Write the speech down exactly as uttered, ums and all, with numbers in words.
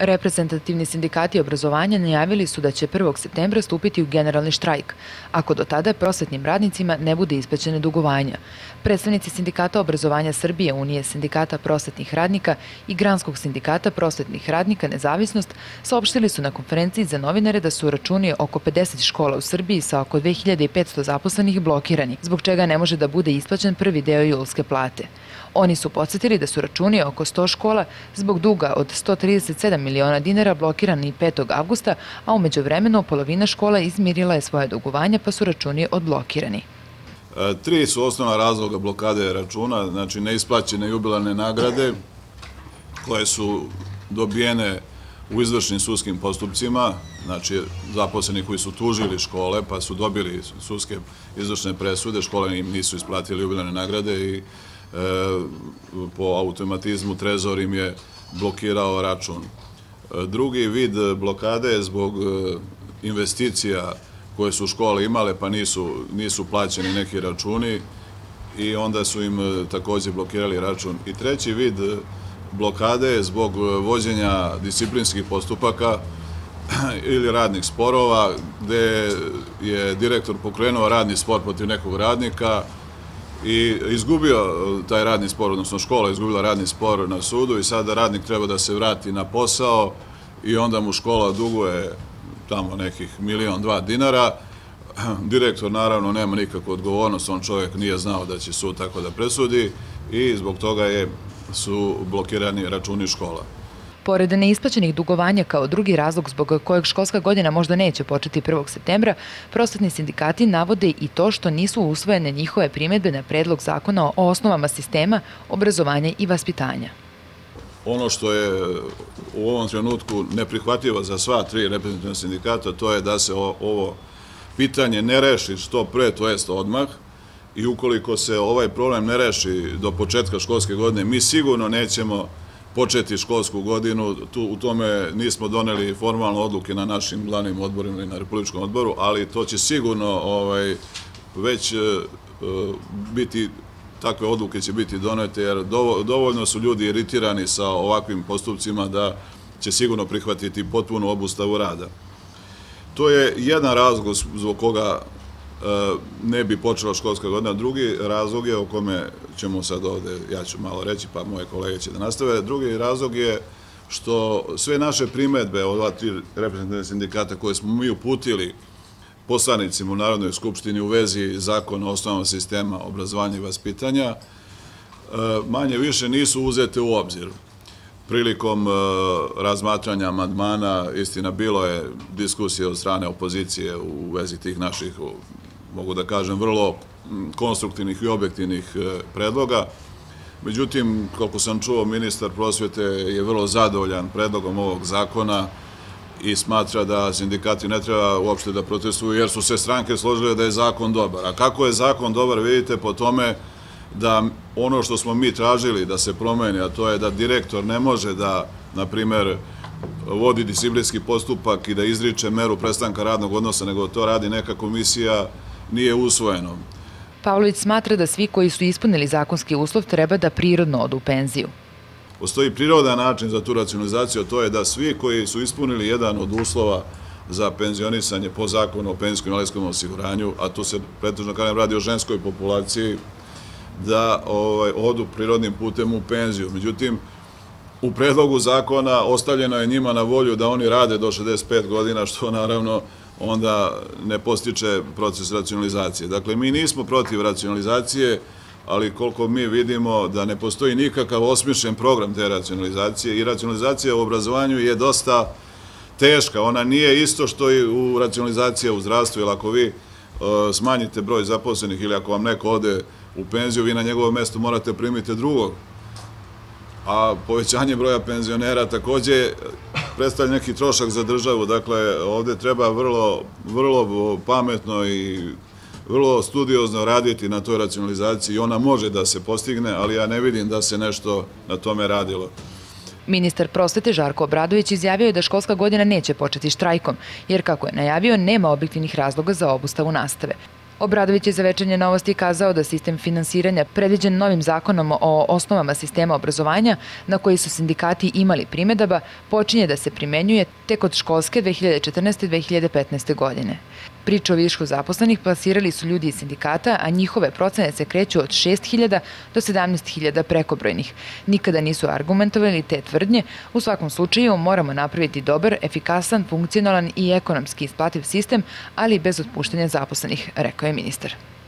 Reprezentativni sindikati obrazovanja najavili su da će prvog septembra stupiti u generalni štrajk, ako do tada prosvetnim radnicima ne bude isplaćene dugovanja. Predstavnici Sindikata obrazovanja Srbije, Unije sindikata prosvetnih radnika i Granskog sindikata prosvetnih radnika Nezavisnost saopštili su na konferenciji za novinare da su računi oko pedeset škola u Srbiji sa oko dve hiljade petsto zaposlenih blokirani, zbog čega ne može da bude isplaćen prvi deo julske plate. Oni su podsjetili da su računi oko sto škola zbog duga od sto trideset sedam miliona dinara blokirani petog avgusta, a u međuvremenu polovina škola izmirila je svoje dugovanja pa su računi odblokirani. Tri su osnovna razloga blokade računa, znači neisplaćene jubilarne nagrade koje su dobijene u izvršnim sudskim postupcima, znači zaposleni koji su tužili škole pa su dobili sudske izvršne presude, škole im nisu isplatili jubilarne nagrade i po automatizmu Trezor im je blokirao račun. Drugi vid blokade je zbog investicija koje su škole imale pa nisu plaćeni neki računi i onda su im također blokirali račun. I treći vid blokade je zbog vođenja disciplinskih postupaka ili radnih sporova gde je direktor pokrenuo radni spor protiv nekog radnika i izgubio taj radni spor, odnosno škola je izgubila radni spor na sudu i sada radnik treba da se vrati na posao i onda mu škola duguje tamo nekih milion, dva dinara. Direktor naravno nema nikakvu odgovornost, on čovjek nije znao da će sud tako da presudi i zbog toga su blokirani računi škola. Pored neisplaćenih dugovanja kao drugi razlog zbog kojeg školska godina možda neće početi prvog septembra, prosvetni sindikati navode i to što nisu usvojene njihove primedbe na predlog zakona o osnovama sistema obrazovanja i vaspitanja. Ono što je u ovom trenutku neprihvatljivo za sva tri reprezentativna sindikata, to je da se ovo pitanje ne reši što pre, to jest odmah, i ukoliko se ovaj problem ne reši do početka školske godine, mi sigurno nećemo početi školsku godinu, u tome nismo doneli formalne odluke na našim glavnim odborima i na Republičkom odboru, ali to će sigurno već biti, takve odluke će biti donete, jer dovoljno su ljudi iritirani sa ovakvim postupcima da će sigurno prihvatiti potpunu obustavu rada. To je jedan razlog zbog koga ne bi počela školska godina. Drugi razlog je, o kome ćemo sad ovde, ja ću malo reći, pa moje kolege će da nastave, drugi razlog je što sve naše primedbe od ova tri reprezentativna sindikata koje smo mi uputili poslanicima u Narodnoj skupštini u vezi zakona o osnovama sistema obrazovanja i vaspitanja, manje više nisu uzete u obzir. Prilikom razmatranja amandmana, istina, bilo je diskusije od strane opozicije u vezi tih naših, mogu da kažem, vrlo konstruktivnih i objektivnih predloga. Međutim, koliko sam čuo, ministar prosvete je vrlo zadovoljan predlogom ovog zakona i smatra da sindikati ne treba uopšte da protestuju jer su se stranke složile da je zakon dobar. A kako je zakon dobar, vidite po tome da ono što smo mi tražili da se promeni, a to je da direktor ne može da, na primer, vodi disciplinski postupak i da izriče meru prestanka radnog odnosa, nego to radi neka komisija, nije usvojeno. Pavlović smatra da svi koji su ispunili zakonski uslov treba da prirodno odu u penziju. Postoji prirodan način za tu racionalizaciju, a to je da svi koji su ispunili jedan od uslova za penzionisanje po zakonu o penzijskom i invalidskom osiguranju, a tu se pretežno kada radi o ženskoj populaciji, da odu prirodnim putem u penziju. Međutim, u predlogu zakona ostavljeno je njima na volju da oni rade do šezdeset pet godina, što naravno onda ne postiče proces racionalizacije. Dakle, mi nismo protiv racionalizacije, ali koliko mi vidimo da ne postoji nikakav osmišljen program te racionalizacije i racionalizacija u obrazovanju je dosta teška. Ona nije isto što i u racionalizacija u zdravstvu, jer ako vi smanjite broj zaposlenih ili ako vam neko ode u penziju, vi na njegovom mestu morate primiti drugog. A povećanje broja penzionera takođe predstavlja neki trošak za državu. Dakle, ovde treba vrlo, vrlo pametno i vrlo studiozno raditi na toj racionalizaciji i ona može da se postigne, ali ja ne vidim da se nešto na tome radilo. Ministar prosvete Žarko Obradović izjavio je da školska godina neće početi štrajkom, jer kako je najavio, nema objektivnih razloga za obustavu nastave. Obradović je za Večernje novosti kazao da sistem finansiranja predviđen novim zakonom o osnovama sistema obrazovanja, na koji su sindikati imali primedaba, počinje da se primenjuje tek od školske dve hiljade četrnaeste. dve hiljade petnaeste. godine. Priču o višku zaposlenih plasirali su ljudi iz sindikata, a njihove procene se kreću od šest hiljada do sedamnaest hiljada prekobrojnih. Nikada nisu argumentovali te tvrdnje. U svakom slučaju moramo napraviti dobar, efikasan, funkcionalan i ekonomski isplativ sistem, ali bez otpuštanja zaposlenih, rekao je ministar.